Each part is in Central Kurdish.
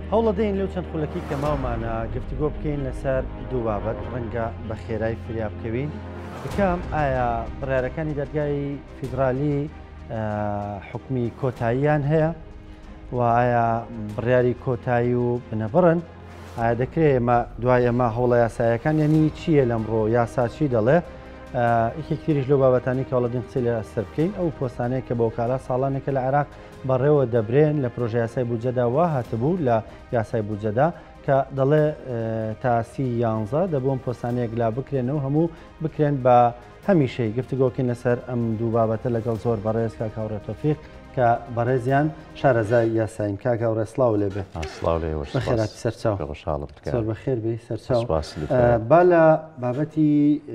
هەوڵەدەین لەو چەند خولەکی کە ماومانە گفتوگۆ بکەین لەسەر دوو بابەت ڕەنگە بە خێرای فریا بکەوین. یەکەم ئایا بڕیارەکانی دەرگای فیدرالی حکمی کۆتاییان هەیە و ئایا بڕیاری کۆتایی و بنەبڕن ئایا دەکرێت ئێمە دوای ئەمە هەوڵە یاسایەکان یعنی چییە لەمڕۆ یاسا چی دەڵێ؟ یەکێک تریش لەو بابەتانی کە هەوڵەدەین قسەی لە سەر بکەین ئەو پۆستانەیە کە بۆ کالا ساڵانێکە لە عێراق بەڕێوە دەبرێن لە پرۆژە یاسای بودجەدا وا هاتبوو لە یاسای بودجەدا کە دەڵێ تاسی 11 دەبووم پۆستانەیەک لا بکرێنەوە هەموو بکرێن بە هەمیشەی گفتوگۆکەین لەسەر ئەم دوو بابەتە لەگەڵ زۆر بەڕێز کاکاوڕێ تۆفیق کە بەڕێزیان شارەزای یاساین کاکاوڕێ سڵاو لێ بێ. بەخێراتی سەرچاو زۆر بەخێر بێ سەرچاو. با لە بابەتی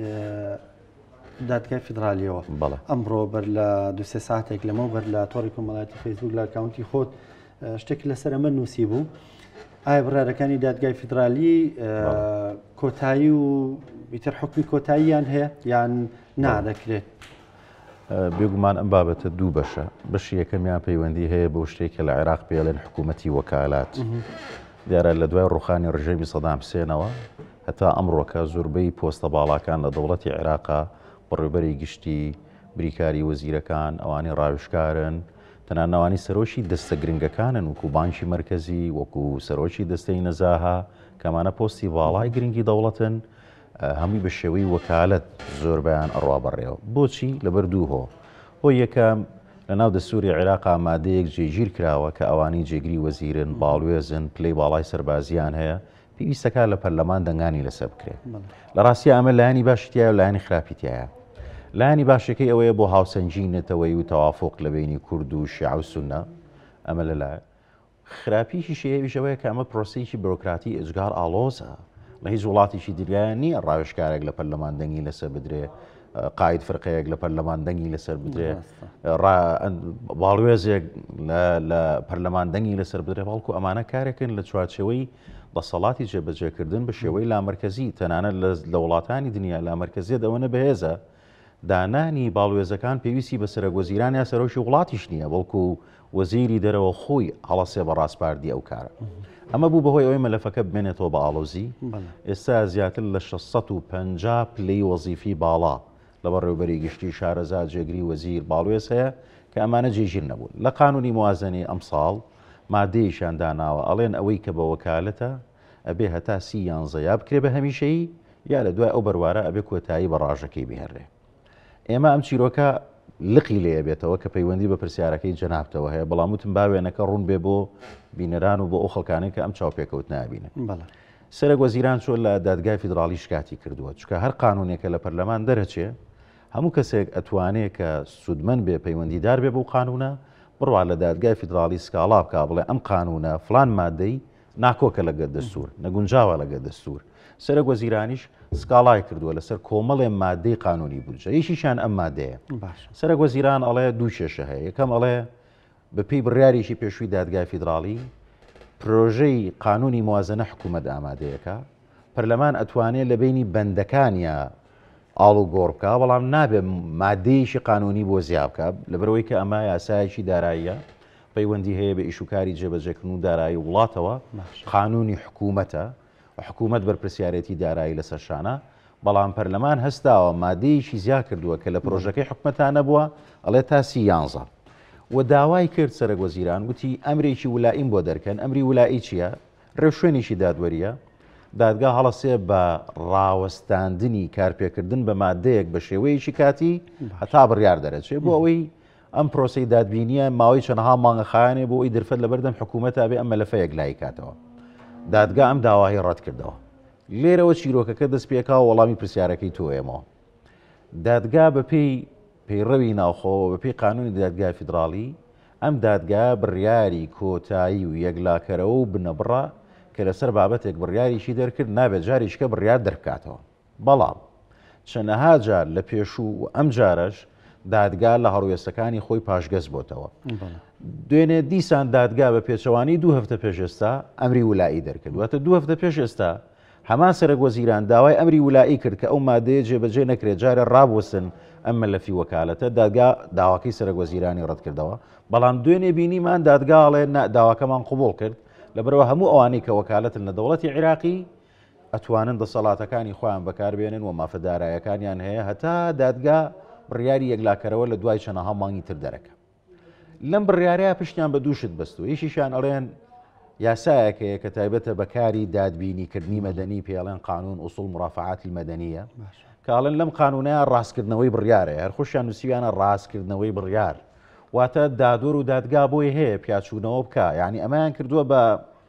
دادگای فیدرالیەوە ئەمڕۆ بەر لە دو-سێ ساعتێک لەمە بەر لە تۆڕی کۆمەڵایەتی فەیسبوک لە ئەکاونتی خۆت شتێک لەسەر ئەمە نووسی بوو. ئایا بڕیارەکانی دادگای فیدرالی کۆتایی و ئیتر حکمی کۆتاییان هەیە یان نادەکرێت؟ بێگومان ئەم بابەتە دوو بەشە. بەشی یەکەمیان پەیوەندی هەیە بۆ شتێکە لە عێراق پێڵێن حکوومەتی وەکالات. دیارە لە دوای ڕوخانی ڕژێمی سەدام حوسێنەوە هەتا ئەمڕۆکە زۆربەی پۆستە باڵاکان لە دەوڵەتی عێراقا بەڕێوەبەری گشتی بریکاری وەزیرەکان ئەوانی ڕاوشکارن تەنانەوانی سەرۆشی دەستە گرنگەکانن وەکو بانکی مرکزی وەکو سەرۆکی دەستەی نەزاها کەمانە پۆستی باڵای گرنگی دەوڵەتن هەمووی بە شێوەی وەکالەت زۆربیان ئەڕوا بەڕێەوە. بۆچی؟ لەبەر دوو هۆ یەکەم لە ناو دەستوری عێراقا مادەیەک جێگیر کراوە کە ئەوانی جێگری وەزیرن باڵوێزن پلەی باڵای سەربازیان هەیە پێویستەکە لە پەرلەمان دەنگانی لەسەر بکرێت. لە ڕاستی ئەمە لایانی باشتیایە و لایانی خراپیتایە. لایانی باشەکەی ئەوەیە بۆ هاوسەنجینێتەوەی و تەوافۆق لە بینی کورد و شیعە و سونە ئەمە لەلایە. خراپیشی شێویشەوەیە کە ئەمە پرۆسەیەکی بۆرۆکراتی ئەجگار ئاڵۆزە. لە هیچ وڵاتیشی دیریان نییە ڕاوێژکارێک لە پەرلەمان دەنگی لەسەر بدرێ قاید فرقەیەک لە پەرلەمان دەنگی لەسەر بدرێ باڵوێزێک لە پەرلەمان دەنگی لەسەر بدرێ بەڵکو ئەمانە کارێکن لە چوارچەوەی دەسەڵاتی جێبەجێکردن بە شێوەی لامەرکەزی تەنانەت لە وڵاتانی دنیا لامەرکەزیە ئەوەنە بەهێزە دانانی باڵوێزەکان پێویستی بە سەرۆکوەزیران یا سەرۆکی وڵاتیش نییە بەڵکو وەزیری دەرەوە خۆی هەڵەسێ بە ڕاستپاردی ئەو کارە. ئەمە بوو بەهۆی ئەوەی مەلەفەکە بمێنێتەوە بە ئاڵۆزی. ئێستا زیاتر لە 650 پلەی وەزیفی باڵا لە بەڕێوەبەری گشتی شارەزا جێگری وەزیر باڵوێز هەیە کە ئەمانە جێگیر نەبوون. لە قانونی موازنەی ئەم ساڵ مادەیەشان داناوە ئەڵێن ئەوەی کە بە وەکالەتە ئەبێ هەتا 11 یا بکرێ بە هەمیشەیی یا لە دوای ئەو بەروارە ئەبێ کۆتایی بە ڕاژەکەی بهێنرێ. ئێمە ئەم چیرۆکە لقی لێ بێتەوە کە پەیوەندی بە پرسیارەکەی جەنابتەوە هەیە بەڵام وتم باوێنەکە ڕوون بێ بۆ بینەران و بۆ ئەو خەڵکانەی کە ئەم چاوپێکەوت نابینن. سەرۆک وەزیران چۆن لە دادگای فیدرالی شکاتی کردووە چکە هەر قانونێکە لە پەرلەمان دەرەچێ هەموو کەسێک ئەتوانێت کە سوودمەند بێ پەیوەندیدار بێ بۆ قانونە بڕوا لە دادگای فیدرالی سکاڵا بکە بڵێ ئەم قانونە فلان مادەی ناکۆکە لەگەڵ دەستور نەگونجاوە لەگەڵ دەستور. سەرۆک وەزیرانیش سکاڵای کردووە لەسەر کۆمەڵێ مادەی قانونی بودجە یەکیشیان ئەم مادەیە. سەرۆک وەزیران ئەڵێ دوو کێشە هەیە. یەکەم ئەڵێ بەپێی بڕیارێکی پێشووی دادگای فیدرالی پرۆژەی قانونی موازنە حکوومەت ئامادەیەکە پەرلەمان ئەتوانێت لە بینی بەندەکانیە ئاڵ و گۆڕ بکە بەڵام نابێ مادەیەشی قانونی بۆ زیاب بکە لەبەرەوەی کە ئەمە یاسایەکی داراییە پەیوەندی هەیە بە ئیشوکاری جێبەجێکردن و دارایی وڵاتەوە قانونی حکوومەتە حکوومەت بەرپرسیارەتی دارایی لەسەر شانە بەڵام پەرلەمان هەستاوە مادەیەکی زیاد کردووە کە لە پرۆژەکەی حکوومەتان نەبووە ئەڵێ تاسی 11 و داوای کرد سەرۆک وەزیران وتی ئەمرێکی ولائیم بۆ دەرکەن ئەمری ولایی چییە؟ ڕێوشوێنێکی دادوەریە دادگا هەڵەسێ بە ڕاوەستاندنی کارپێکردن بە مادەیەک بە شێوەیەکی کاتی هەتا بڕیار دەرەچێت بۆ ئەوەی ئەم پرۆسەی دادبینیە ماوەی چەندەها مانگە خایانێ بۆ ئەوی دەرفەت لەبەردەم حکوومەتە بێ ئەم مەلەفەیەک لای کاتەوە. دادگا ئەم داوای ڕەت کردەوە. لێرەوە چیرۆکەکە دەست پێکاوە وەڵامی پرسیارەکەی تۆێمەوە. دادگا بەپێی پەیڕەوی ناوخۆوە بەپێی قانونی دادگای فیدرالی ئەم دادگا بڕیاری کۆتایی و یەکلاکەرەوە و بنەبڕە کە لەسەر بابەتێک بڕیاریشی دەرکرد نابێت جاریشکە بڕیار دەرکاتەوە. بەڵام چەندەها جار لە پێشوو ئەم جارەش دادگا لە هەڕوێستەکانی خۆی پاشگەز بۆتەوە. دوێنێ دیسان دادگا بە پێچەوانی 2 هەفتە پێش ئێستا ئەمری ولایی دەرکرد. واتە 2 هەفتە پێش ئێستا هەمان سەرۆک وەزیران داوای ئەمری ولایی کرد کە ئەو مادەیە جێبەجێ نەکرێت جارە ڕابوەستن ئەم مەلەفی وەکالەتە دادگا داواکەی سەرۆک وەزیرانی ڕەت کردەوە بەڵام دوێنێ بینیمان دادگاڵێ داواکەمان قبول کرد لەبەرەوە هەموو ئەوانەی کە وەکالەتن لە دەوڵەتی عێراقی ئەتوانن دەسەڵاتەکانی خۆیان بەکاربێنن و مافەدارایەکانیان هەیە هەتا دادگا بڕیاری یەکلاکەرەوە لە دوای چەندەها مانگی تر دەرەکە. لەم بڕیارەیە پشتیان بە دووشت بەستووە. یەکیشیان ئەڵێن یاسایەکەیە کە تایبەتە بەکاری دادبینیکردنی مەدەنی پێڵێن قانون ئوسوڵ مرافعاتی مەدەنیە کاڵێن لەم قانونەیە ڕاستکردنەوەی بڕیارە هەرخۆشیان نووسیویانە ڕاستکردنەوەی بڕیار واتە دادۆر و دادگا بۆی هەیە پیاچوونەوە بکە یعنی ئەمایان کردووە بە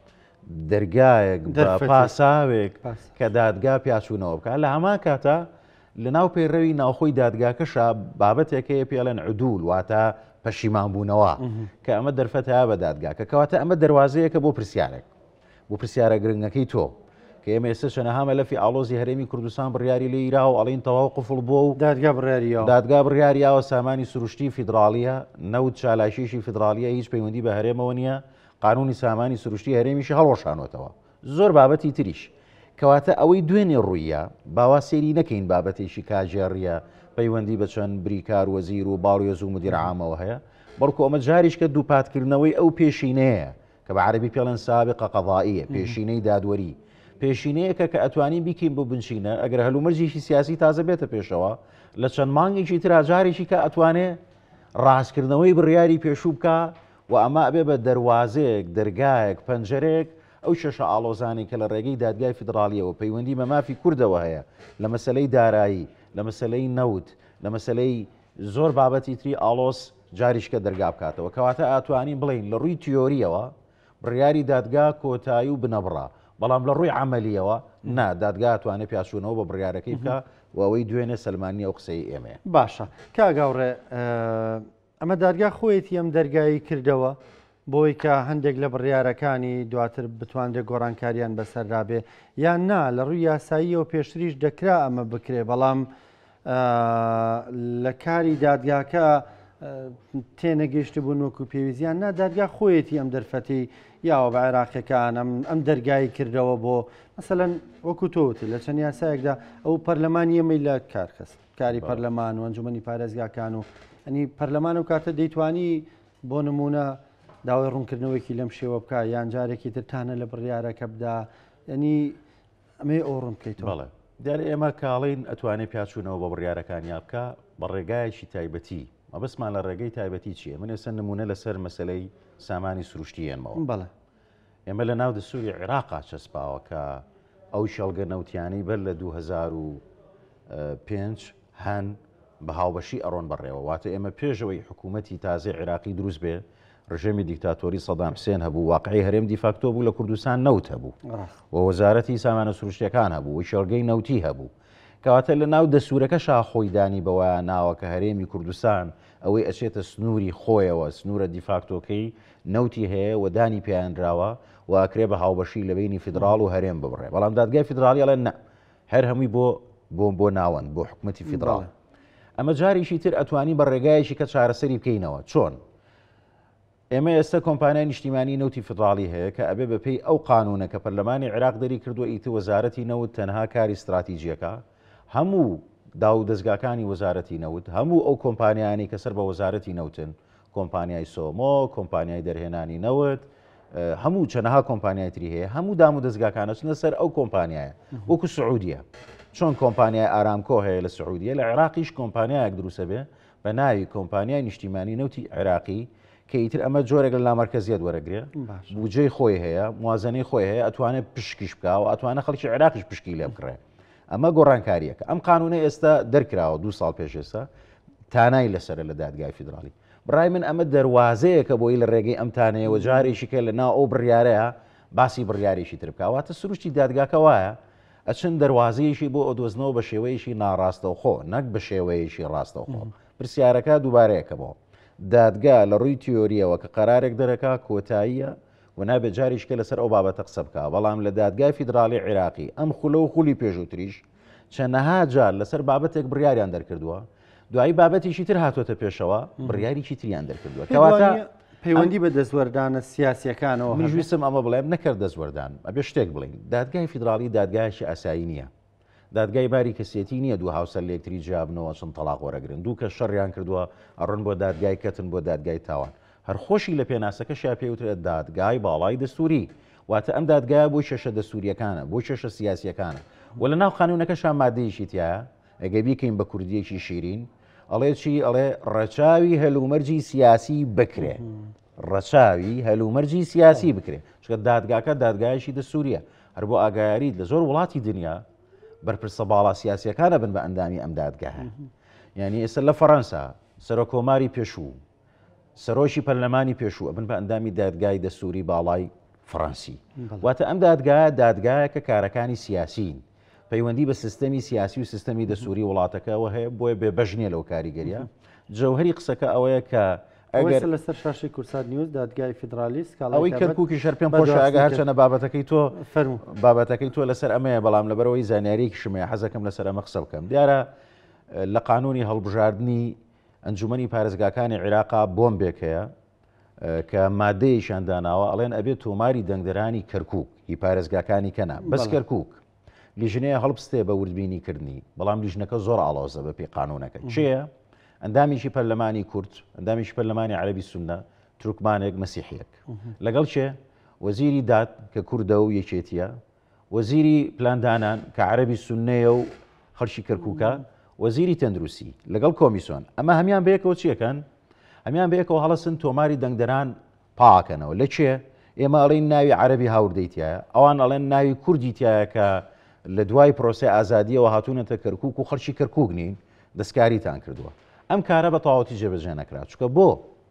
دەرگایەک بە پاساوێک کە دادگا پیاچوونەوە بکە لە هەمان کاتە لە ناو پەیڕەوی ناوخۆی دادگاکەشە بابەتێکەیە پێڵێن عدول واتە پەشیمانبوونەوە کە ئەمە دەرفەتە بە دادگاکە کەواتە ئەمە دەواازەیەکە بۆ پرسیارێک بۆ پرسیارە گرنگەکەی تۆ کە ئێمە ئێستا چەنەها مەلەفی ئاڵۆزی هەرێمی کوردستان بڕیاری لێ ئیرا و ئەڵین تەواو قفڵ بۆ و دادگا بڕیاریاوە سامانی سروشتی فیدراالیە نەوت چالاشیشی فیدراالیە هیچ پەیوەندی بە هەرێمەوە نییە قانونی سامانی سروشتی هەرێمیشی هەڵۆشانەوەتەوە زۆر بابەتی تریش کەواتە ئەوەی دوێنێ ڕوویە باوا سێری نەکەین بابەتێکی کاژێڕیە پەیوەندی بە چەند بریکار وەزیر و باڵێز و مدیر عامەوە هەیە بەڵکو ئەمە جاریش کە دووپاتکردنەوەی ئەو پێشینەیە کە بە عەرەبی پێڵێن سابقە قەضائیە پێشینەی دادوەری پێشینەیەکە کە ئەتوانین بیکەین بۆ بنشینە ئەگەر هەلومەرجێکی سیاسی تازە بێتە پێشەوە لە چەند مانگێکی ترا جارێکی کە ئەتوانێ ڕاستکردنەوەی بڕیاری پێشوو بکە و ئەمە ئەبێ بە دەواازەیەک دەرگایەک پەنجەرێک ئەو شەشە ئاڵۆزانی کە لە ڕێگەی دادگای فیدراالیەوە پەیوەندی بە مافی کوردەوە هەیە لە مەسلەی دارایی لە مەسلەی نەوت لە مەسلەی زۆر بابەتی تری ئاڵۆز جاریشکە دەرگا بکاتەوە کەواتە ئاتوانین بڵین لە ڕووی تیۆریەوە بڕیاری دادگا کۆتایی و بنەبڕا بەڵام لە ڕووی عملیەوە نا دادگا ئەتوانێت پیاچوونەوە بە بڕیارەکەی بکە و ئەوەی دوێنێ سلمانی ئەو قسەی ئێمەیە باشە کاگاوڕێ ئەمە دادگا خۆیەتی ئەم دەرگایی کردەوە بۆی کە هەندێک لە بڕیارەکانی دواتر بتوانێت گۆڕانکاریان بەسەردابێ یان نا لە ڕووی یاساییەوە پێشتریش دەکرا ئەمە بکرێ بەڵام لە کاری دادگاکە تێنەگەیشت بوون وەکو پێویستیان نا دادگا خۆیەتی ئەم دەرفەتی یاوە بە عێراقیەکان ئەم دەرگای کردەوە بۆ مەسەلەن وەکو تۆوتی لە چەند یاسایەکدا ئەو پەرلەمانی ئێمەی لە کارکەس کاری پەرلەمان و ئەنجومەنی پارێزگاکان و ئەنی پەرلەمان و کاتە دەیتوانی بۆ نمونە داوای ڕوونکردنەوەیکی لەم شێوە بکە یان جارێکی ترتانە لە بڕیارەکە بدا ینی ئەمێ ئەو ڕوون بکەیتەوە دیارە ئێمە کاڵین ئەتوانێت پیاچوونەوە بە بڕیارەکانیا بکە بە ڕێگایەکی تایبەتی مەبەستمان لە ڕێگەی تایبەتی چییە من ێستا نمونە لەسەر مەسلەی سامانی سروشتیێنمەوە بەڵێ ئێمە لە ناو دەسووری عێراقا چەسپاوە کە ئەو شەڵگە نەوتیانەی بەر لە 2005 هەن بە هاوبەشی ئەڕۆن بەڕێوە واتە ئێمە پێشەوەی حکوومەتی تازای عێراقی دروست بێ ڕژێمی دیکتاتۆری سەدام حوسێن هەبوو واقعی هەرێم دیفاکتۆ بوو لە کوردستان نەوت هەبوو و وەزارەتی سامانە سروشتیەکان هەبوو و شەڵگەی نەوتی هەبوو کەواتە لە ناو دەسوورەکە شاخۆی دانی بەوە ناوە کە هەرێمی کوردستان ئەوەی ئەچێتە سنووری خۆیەوە سنوورە دیفاکتۆکەی نەوتی هەیە و دانی پیانراوە و ئەکرێ بە هاوبەشی لە بینی فیدراڵ و هەرێم ببڕێ بەڵام دادگای فیدراڵی ئەڵێن نە هەر هەمووی بۆ ناوەند بۆ حکوومەتی فیدراڵ ئەمە جاریشی تر ئەتوانی بە ڕێگایشی کە چارەسەری بکەینەوە چۆن ئێمە ئێستا کۆمپانیای نیشتیمانی نەوتی فیدراڵی هەیە کە ئەبێ بەپێی ئەو قانونە کە پەرلەمانی عێراق دەری کردووە ئیتر وەزارەتی نەوت تەنها کاری استراتیژیەکە هەموو داو دەستگاکانی وەزارەتی نەوت هەموو ئەو کۆمپانیانی کە سەر بە وەزارەتی نەوتن کۆمپانیای سۆمۆ کۆمپانیای دەرهێنانی نەوت هەموو چەنەها کۆمپانیای تری هەیە هەموو دام و دەستگاکانە چنە سەر ئەو کۆمپانیایە وەکو سعودیە چۆن کۆمپانیای ئارامکۆ هەیە لە سعودیە لە عێراقیش کۆمپانیایەک دروستە بێ بە ناوی کۆمپانیای نیشتیمانی نەوتی عێراقی کە ئیتر ئەمە جۆرێک لە لامەرکەزیەت وەرەگرێ بودجەی خۆی هەیە موازنەی خۆی هەیە ئەتوانێت پشکیش بکە و ئەتوانە خەڵکی عێراقیش پشکی لێ بکڕێ ئەمە گۆڕانکاریەکە ئەم قانونە ئێستا دەرکراوە 2 ساڵ پێش ئێستا تانای لەسەر لە دادگای فیدراڵی بڕای من ئەمە دەواازەیەکە بۆی لە ڕێگەی ئەم تانەیەوە جارێکی کە لە ناو ئەو بڕیارەیە باسی بڕیارێکی تر بکواتە سروشتی دادگاکە وایە ئەچن دەواازەیەشی بۆ ئۆدۆزنەوە بە شێوەیەشی ناڕاستەوخۆ نەک بە شێوەیەشی ڕاستەوخۆ پرسیارەکە دووبارەیەکەمەوە دادگا لە ڕووی تیۆریەوە کە قەرارێک دەرەکە کۆتاییە و نابێت جاریشکە لەسەر ئەو بابەتە قسە بکە بەڵام لە دادگای فیدراڵی عێراقی ئەم خولە و خولی پێشووتریش چەندەها جار لەسەر بابەتێک بڕیاریان دەرکردووە دوایی بابەتێکی تر هاتوۆتە پێشەوە بڕیاریی تریان دەرکردووە کەواتە پەیوەندی بە دەستوەردانە سیاسیەکانەوە منویستم ئەمە بڵێم نەکرد دەستوەردان ئەبێ شتێک بڵین دادگای فیدراڵی دادگایشی ئاسایی نییە دادگای باری کەسێتی نییە دوو هاوسەر لە یەکتری جیابنەوە چەند تەلاق وەرەگرن دوو کە شەڕیان کردووە ئەڕۆن بۆ دادگای کەتن بۆ دادگای تاوان هەرخۆشی لە پێناسەکەشیا پێوترێت دادگای باڵای دەستوری واتە ئەم دادگایە بۆی شەشە دەسووریەکانە بۆی شەشە سیاسیەکانە و لە ناو قانونەکەشان مادەیەکی تایە ئەگە بیکەین بە کوردیەکی شیرین ئەڵێ چی ئەڵێ ڕەچاوی هەلومەرجی سیاسی بکرێ ڕەچاوی هەلومەرجی سیاسی بکرێ چکە دادگاکە دادگایشی دەسووریە هەر بۆ ئاگایاریت لە زۆر وڵاتی دنیا بەرپرسە باڵا سیاسیەکانە بن بە ئەندامی ئەم دادگاهە یعنی ئێستا لە فەڕەنسا سەرۆکۆماری پێشوو سەرۆشی پەرلەمانی پێشوو ئەبن بە ئەندامی دادگای دەسووری باڵای فەڕەنسی واتە ئەم دادگایە دادگایەکە کارەکانی سیاسین پەیوەندی بە سیستەمی سیاسی و سیستەمی دەسووری وڵاتەکەەوە هەیە بۆیە بێبەژنیە لەو کاریگەریە جەوهری قسەکە ئەوەیە کە ئەگەر لەسەر شاشی کورسات نیوز دادگای فیدرالیست ئەوەی کەرکووکی شەر پێم خۆشە ئەگە هەرچەنە بابەتەکەی تۆ بابەتەکەی تۆ لەسەر ئەمەیە بەڵام لەبەرەوەی زانیاریکی شمەیە حەزەکەم لەسەر ئەمە قسە بکەم دیارە لە قانونی هەڵبژاردننی ئەنجومەنی پارێزگاکانی عێراقا بۆمبێکەیە کە مادەیەشان داناوە ئەڵێن ئەبێت تۆماری دەنگدەرانی کەرکووک هی پارێزگاکانی کەنا بەس کەرکووک لیژنەیە هەڵبستێ بە وردبینی کردنی بەڵام لیژنەکە زۆر ئاڵۆزە بە پێی قانونەکە چییە؟ ئەندامیشی پەرلەمانی کورد ئەندامیشی پەرلەمانی عەرەبی سونە تورکمانێک مەسیحیەک لەگەڵ چێ وەزیری داد کە کووردە و یەکێتیە وەزیری پلاندانان کە عەرەبی سونەیە و خەڵکی کەرکووکە وەزیری تەندروستی لەگەڵ کۆمیسیۆن ئەمە هەمیان بەیەکەوە چیەکەن؟ هەمیان بەیەکەوە هەڵەسن تۆماری دەنگدەران پاکەنەوە لە چێ؟ ئێمە ئەڵێن ناوی عەرەبی هاوردەیتایە ئەوان ئەڵێن ناوی کوردی تایە کە لە دوای پرۆسەی ئازادیەوە هاتوونەتە کەرکووک و خەڵکی کەرکووک نین دەستکاریتان کردووە ئەم کارە بە تەواوەتی جێبەجێ نەکرا چکە بۆ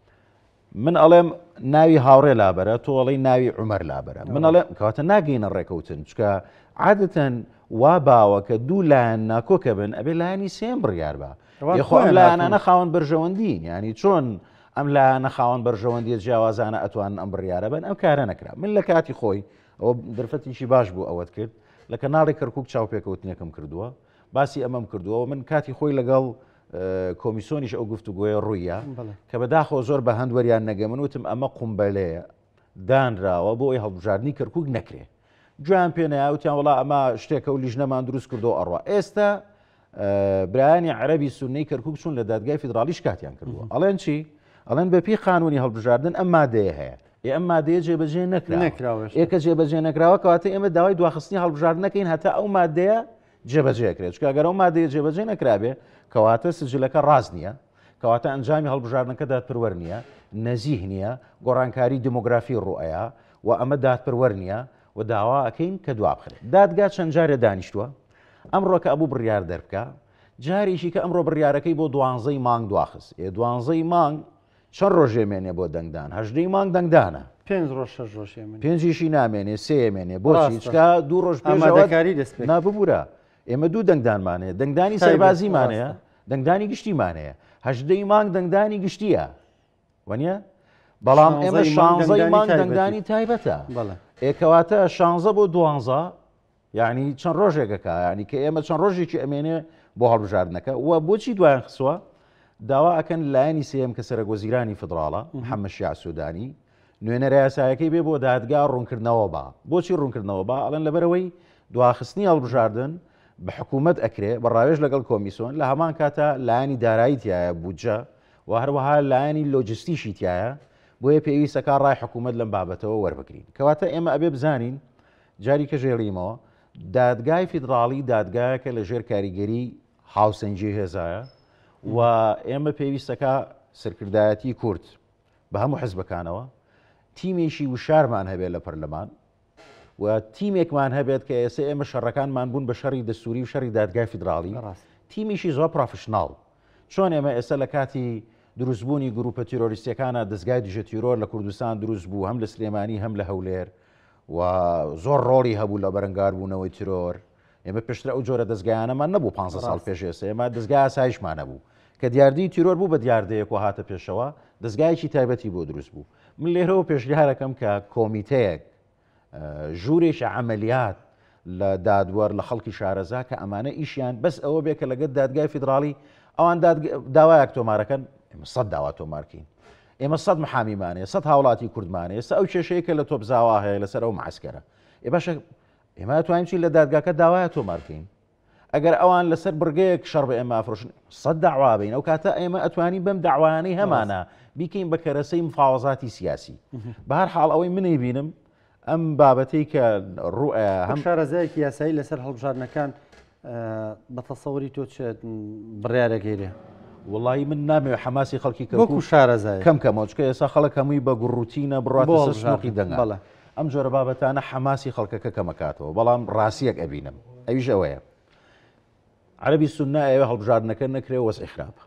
من ئەڵێم ناوی هاوڕێ لابەرە تۆ ئەڵێی ناوی عومەر لابەرە من ئەڵێم کەواتە ناگەینە ڕێکەوتن چکە عادەتەن وا باوە کە دوو لایەن ناکۆکە بن ئەبێ لایەنی سێم بڕیار بە یخۆ ئەم لایەنانە خاوەن بەرژەوەندین ینی چۆن ئەم لایەنە خاوەن بەرژەوەندیە جیاوازانە ئەتوانن ئەم بڕیارە بن ئەم کارە نەکرا من لە کاتی خۆی ئەوە درفەتیشی باش بوو ئەوەت کرد لە کەناڵی کەرکووک چاوپێکەوتنیەکەم کردووە باسی ئەمەم کردووە من کاتی خۆی لەگەڵ کۆمیسیۆنیش ئەو گفتوگوۆیە ڕوویە کە بەداخۆ زۆر بە هەندوەریان نەگەمن وتم ئەمە قومبەلەیە دانراوە بۆ ئەوی هەڵبژاردننی کەرکووک نەکرێ جویان پێ نەیاوتیان وڵا ئەمە شتێکە و لیژنەمان دروست کردو ئەڕوا ئێستا برایانی عەرەبی سونەی کەرکووک چوون لە دادگای فیدرالیش کاتیان کردووە ئەڵێن چی؟ ئەڵێن بەپی قانونی هەڵبژاردن ئەم مادەیە هەیە ئەم مادەیە جێبەجێ نەکراوە ئێکە جێبەجێ نەکراوە کەواتە ئێمە داوای دواخستنی هەڵبژاردن نەکەین هەتا ئەو مادەیە جێبەجێکرێت چکە ئەگەر ئەو مادەیە جێبەجێ نەکرابێ کەواتە سجلەکە ڕاست نییە کەواتە ئەنجامی هەڵبژاردنەکە دادپەروەر نییە نەزیه نییە گۆڕانکاری دموگرافی ڕوئەیە و ئەمە دادپەروەر نییە و داوا ئەەکەین کە دوا بخرێت دادگا چەند جارێ دانیشتووە ئەمڕۆکە ئەبوو بڕیار دەربکە جاریشی کە ئەمڕۆ بڕیارەکەی بۆ 12 مانگ دواخست 12 مانگ چەند ڕۆژێمێنێ بۆ دەنگدان 18 مانگ دەنگدانە 5 ڕۆژ پێنجیشی نامێنێ سێمێنێ بۆچی چکە دوو ڕۆژ ئامادەکاری دەست ناببوورە ئێمە دوو دەنگدانمانەیە دەنگدانی سەربازیمانەیە دەنگدانی گشتیمانەیە 18 مانگ دەنگدانی گشتیە وانە بەڵام ئێمە 16 مانگ دەنگدانی تایبەتە ئێکەواتە 16 بۆ 12 یعنی چەند ڕۆژێکەکە ینی کە ئێمە چەند ڕۆژێکی ئەمێنێ بۆ هەڵبژاردنەکە و بۆچی دوایان خسووە داوا ئەکەن لایەنی سێم کە سەرۆکوەزیرانی فدراڵە محەممەد شیع سوودانی نوێنەرە یاسایەکەی بێ بۆ دادگا ڕوونکردنەوە بە بۆچی ڕوونکردنەوە بە ئەڵەن لەبەرەوەی دواخستنی هەڵبژاردن بە حکوومەت ئەکرێ بە ڕاوێژ لەگەڵ کۆمیسیۆن لە هەمان کاتە لایەنی دارایی تایە بودجە و هەروەها لایەنی لۆجستیشی تایە بۆیە پێویستەکە ڕای حکوومەت لەم بابەتەوە وەربگرین کەواتە ئێمە ئەبێ بزانین جاری کە ژێڵیمەوە دادگای فیدراڵی دادگایەکە لە ژێر کاریگەری هاوسەنجی هێزایە و ئێمە پێویستەکە سەرکردایەتی کورد بە هەموو حزبەکانەوە تیمێکی وشارمان هەبێت لە پەرلەمان و تیمێکمان هەبێت کە ئێستا ئێمە شەڕەکانمان بوون بە شەڕی دەستوری و شەڕی دادگای فیدراڵی تیمیشی زۆر پرۆفشناڵ چۆن ئێمە ئێستا لە کاتی دروستبوونی گروپە تیرۆریستیەکانە دەستگای دژە تیرۆر لە کوردستان دروست بوو هەم لە سلێمانی هەم لە هەولێر و زۆر ڕۆڵی هەبوو لە بەرەنگاربوونەوەی تیرۆر ئێمە پێشتر ئەو جۆرە دەستگایانەمان نەبوو 500 ساڵ پێش ئێستا ئێمە دەستگای ئاسایشمان نەبوو کە دیاردی تیرۆر بوو بە دیاردەیەک و هاتە پێشەوە دەستگایکی تایبەتی بۆ دروست بوو من لێرەوە پێشنیارەکەم کە کۆمیتەیەک ژوورێکی عملیات لە دادوەر لە خەڵکی شارەزا کە ئەمانە ئیشیان بەس ئەوە بێ کە لەگەت دادگای فیدراڵی ئەوان داوایەک تۆمارەکەن ئێمە 100 داوا تۆمارکەین ئێمە 100 محامیمانەیە 100 هاوڵاتی کوردمانەیە ئێستا ئەو کێشەیە کە لە تۆ بزاوا هەیە لەسەر ئەو معسکەرە باشە ئێمە توانین چی لە دادگاکە داوایە تۆمارکەین ئەگەر ئەوان لەسەر بڕگەیەک شەڕ بە ئێمە ئافرۆشن 100 داوا بین ئەو کاتە ئێمە ئەتوانین بەم داوایانەی هەمانە بیکەین بە کەرەسەی مفاوەزاتی سیاسی بە هەر حاڵ ئەوەی منەی بینم ئەم بابەتەی کە ڕوئە هەم شارەزایەکی یاسایی لەسەر هەڵبژاردنەکان بە تەسەوەری تۆ چێت بڕیارەگەیرێ وڵی من نامەوێت حماسی خەڵکی وەکو شارەزای کەم کەمەوەچکە ئێستا خەڵک هەمووی بە گوڕوتینە بڕاتە سنووقی دەنگا بەڵێ ئەم جۆرە بابەتانە حماسی خەڵکەکە کەمەکاتەوە بەڵام ڕاستیەک ئەبینم ئەویش ئەوەیە عەرەبی سوننا ئەوێ هەڵبژاردنەکە نەکرێ وەسعی خراپە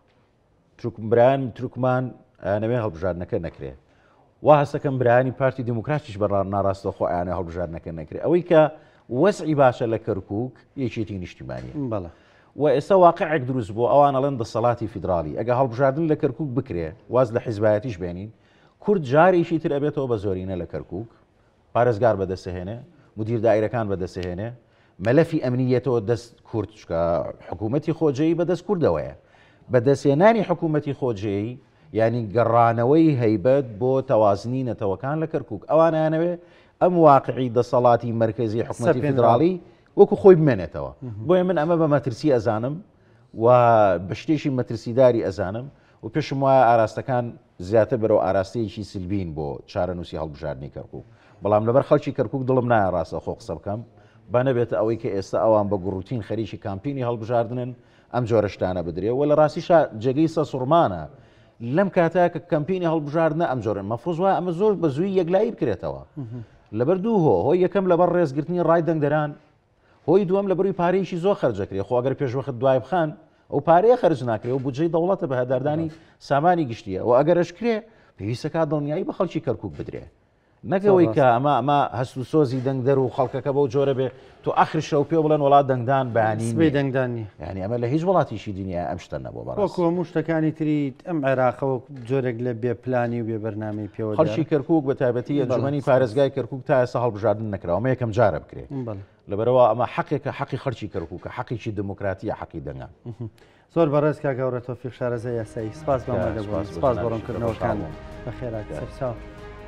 برایان تورکمان نەوێ هەڵبژاردنەکە نەکرێ وا هەستەکەم برایانی پارتی دموکراتیش بە ناڕاستە خۆ ئەیانە هەڵبژاردنەکە نەکرێ ئەوەی کە وەسعی باشە لە کەرکووک یەکێتی نیشتیمانیە بەڵێ و ئێستا واقعێک دروست بۆ ئەوان ئەڵێن دەسەڵاتی فیدرالی ئەگە هەڵبژاردن لە کەرکووک بکرێ واز لە حیزبایەتیش بێنین کورد جارێکی تر ئەبێتەوە بە زۆرینە لە کەرکووک پارێزگار بەدەستهێنێ مدیر دایرەکان بەدەستهێنێ مەلەفی ئەمنیەتەوە دەست کورد چکە حکوومەتی خۆجێی بەدەست کوردەوەیە بەدەستێنانی حکوومەتی خۆجێی ینی گەڕانەوەی هەیبەت بۆ تەوازنی نەتەوەکان لە کەرکووک ئەوانیانەوێ ئەم واقعی دەسەڵاتی مرکزی حکوومەتی فیدرالی وەکو خۆی بمێنێتەوە بۆیە من ئەمە بە مەترسی ئەزانم و بە شتێکی مەترسیداری ئەزانم و پێشم وایە ئاراستەکان زیاتر بەرەو ئاراستەیەکی سلبین بۆ چارەنووسی هەڵبژاردننی کەرکووک بەڵام لەبەر خەڵکی کەرکووک دڵم نایە ڕاستە خۆ قسە بکەم با نەبێتە ئەوەی کە ئێستا ئەوان بە گوڕوتین خەریکی کامپینی هەڵبژاردنن ئەم جۆرە شتانە بدرێ و لە ڕاستیش جێگەی سەسوڕمانە لەم کاتە کە کەمپینی هەڵبژاردنە ئەم جۆرن مەفروض وایە ئەمە زۆر بە زووی یەکلایی بکرێتەوە لەبەر دوو هۆی یەکەم لەبەر ڕێزگرتنی ڕای دەنگدەران هۆی دووەم لە بەروی پارەیەکی زۆر خەرجەکرێ خۆ ئەگەر پێشوەخت دوای بخان ئەو پارەیە خەرج ناکرێ و بودجەی دەوڵەتە بە هەداردانی سامانی گشتیە و ئەگەرشکرێ پێویستەکە دڵنیایی بە خەڵکی کەرکووک بدرێ نەکەوەی کە ئەمە هەست و سۆزی دەنگدەر و خەڵکەکە بەو جۆرە بێ تو ئاخرشە و پێ بڵێن وڵات دەنگدان بەیانی دەنگدانی ینی ئەمە لە هیچ وڵاتیشی دنیا ئەم شتە نەبوو وەکو هەموو شتەکانی تری ئەم عێراقەوە جۆرێک لە بێپلانی و بێبەرنامەی پێوە خەڵکی کەرکووک بە تایبەتی ئەنجومەنی پارێزگای کەرکووک تا ئێستا هەڵبژاردن نەکراوە ئەمە یەکەم جارە بکرێ لەبەرەوە ئەمە حەقێکە حەقی خەڵکی کەرکووکە حەقێکی دموکراتیە حەقی دەنگان زۆر بەڕێز کاگەورە تۆفیق شارەزای یاسایی سپاس بەمە دەبوو سپاس بۆ ڕوونکردنەوەکان بەخێرات سەرچاو